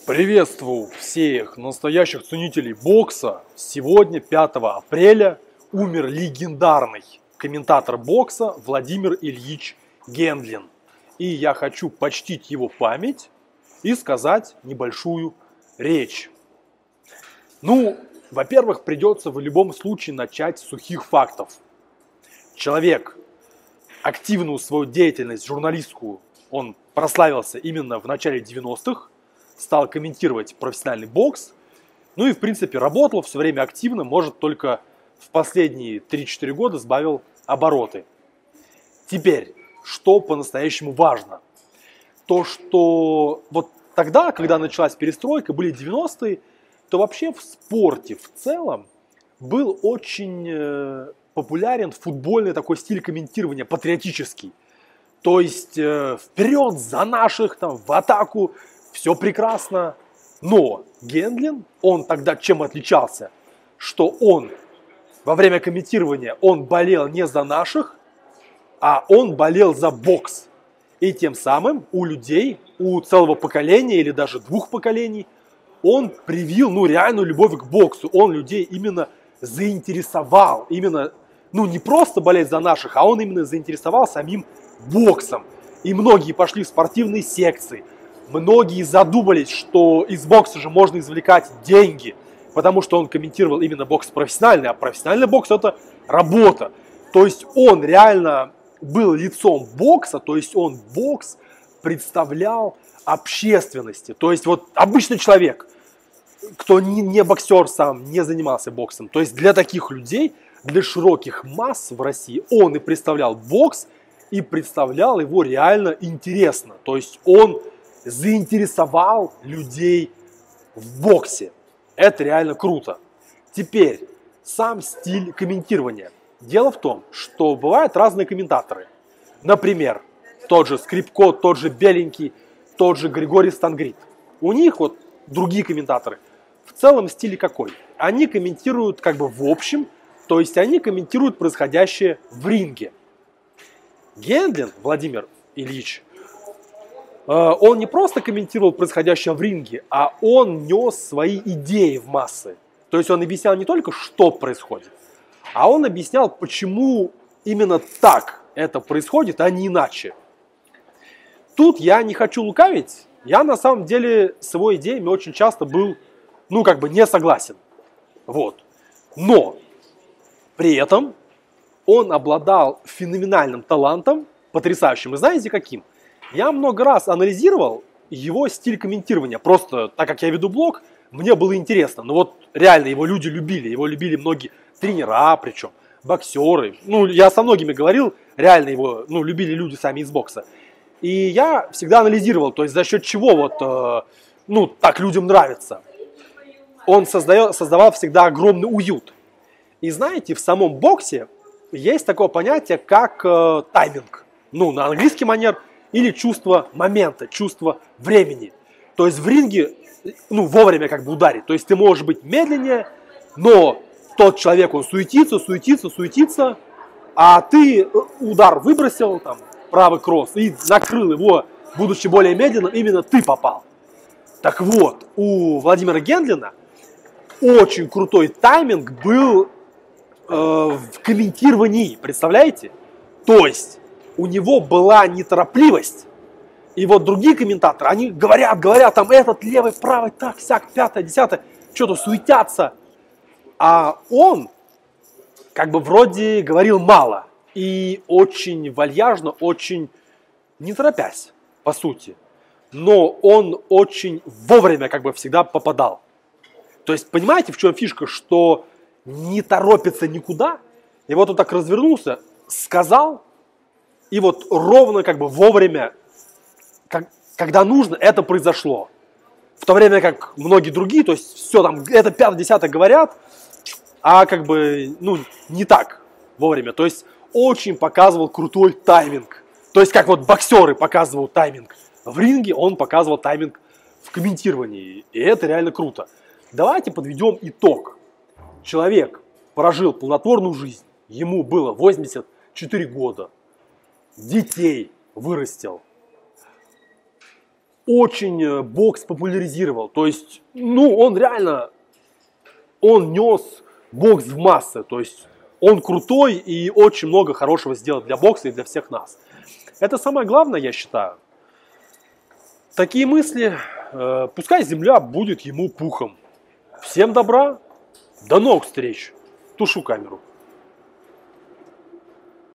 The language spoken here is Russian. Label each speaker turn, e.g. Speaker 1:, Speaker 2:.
Speaker 1: Приветствую всех настоящих ценителей бокса. Сегодня, 5 апреля, умер легендарный комментатор бокса Владимир Ильич Гендлин. И я хочу почтить его память и сказать небольшую речь. Во-первых, придется в любом случае начать с сухих фактов. Человек, активную свою деятельность журналистскую, он прославился именно в начале 90-х, стал комментировать профессиональный бокс, и в принципе работал все время активно, может только в последние 3-4 года сбавил обороты. Теперь, что по-настоящему важно? То, что вот тогда, когда началась перестройка, были 90-е, то вообще в спорте в целом был очень популярен футбольный такой стиль комментирования, патриотический. То есть вперед за наших, в атаку, все прекрасно. Но Гендлин, он тогда чем отличался? Что он во время комментирования, он болел не за наших, а он болел за бокс. И тем самым у людей, у целого поколения или даже двух поколений, он привил реальную любовь к боксу. Он людей именно заинтересовал. Именно, не просто болеть за наших, а он именно заинтересовал самим боксом. И многие пошли в спортивные секции. Многие задумались, что из бокса же можно извлекать деньги, потому что он комментировал именно бокс профессиональный, а профессиональный бокс – это работа. То есть он реально был лицом бокса, то есть он бокс представлял общественности. То есть вот обычный человек, кто не боксер сам, не занимался боксом. То есть для таких людей, для широких масс в России он и представлял бокс, и представлял его реально интересно. То есть он заинтересовал людей в боксе. Это реально круто. Теперь, сам стиль комментирования. Дело в том, что бывают разные комментаторы. Например, тот же Скрипко, тот же Беленький, тот же Григорий Стангрид. У них другие комментаторы. В целом стиль какой? Они комментируют в общем, то есть они комментируют происходящее в ринге. Гендлин Владимир Ильич, он не просто комментировал происходящее в ринге, а он нес свои идеи в массы. То есть он объяснял не только, что происходит, а он объяснял, почему именно так это происходит, а не иначе. Тут я не хочу лукавить, я на самом деле с его идеями очень часто был, не согласен. Но при этом он обладал феноменальным талантом, потрясающим. И знаете каким? Я много раз анализировал его стиль комментирования. Просто так как я веду блог, мне было интересно. Реально его люди любили. Его любили многие тренера, причем боксеры. Я со многими говорил, реально его любили люди сами из бокса. И я всегда анализировал, то есть за счет чего так людям нравится. Он создавал всегда огромный уют. И знаете, в самом боксе есть такое понятие, как тайминг. На английский манер. Или чувство момента, чувство времени. То есть в ринге, вовремя ударить. То есть ты можешь быть медленнее, но тот человек, он суетится, а ты удар выбросил, правый кросс, и накрыл его, будучи более медленным, именно ты попал. Так вот, у Владимира Гендлина очень крутой тайминг был в комментировании, представляете? То есть у него была неторопливость, и другие комментаторы, они говорят, этот левый, правый, так, сяк, пятое, десятое, что-то суетятся, а он вроде говорил мало и очень вальяжно, очень не торопясь, по сути, но он очень вовремя всегда попадал. То есть понимаете, в чем фишка, что не торопится никуда, и он так развернулся, сказал, и ровно вовремя, когда нужно, это произошло. В то время как многие другие, то есть все это 5-10 говорят, а не так вовремя. То есть очень показывал крутой тайминг. То есть как боксеры показывают тайминг в ринге, он показывал тайминг в комментировании. И это реально круто. Давайте подведем итог. Человек прожил плодотворную жизнь, ему было 84 года. Детей вырастил. очень бокс популяризировал. То есть, ну, он реально, он нес бокс в массы. То есть, он крутой и очень много хорошего сделал для бокса и для всех нас. Это самое главное, я считаю. Такие мысли, пускай земля будет ему пухом. Всем добра, до новых встреч. Тушу камеру.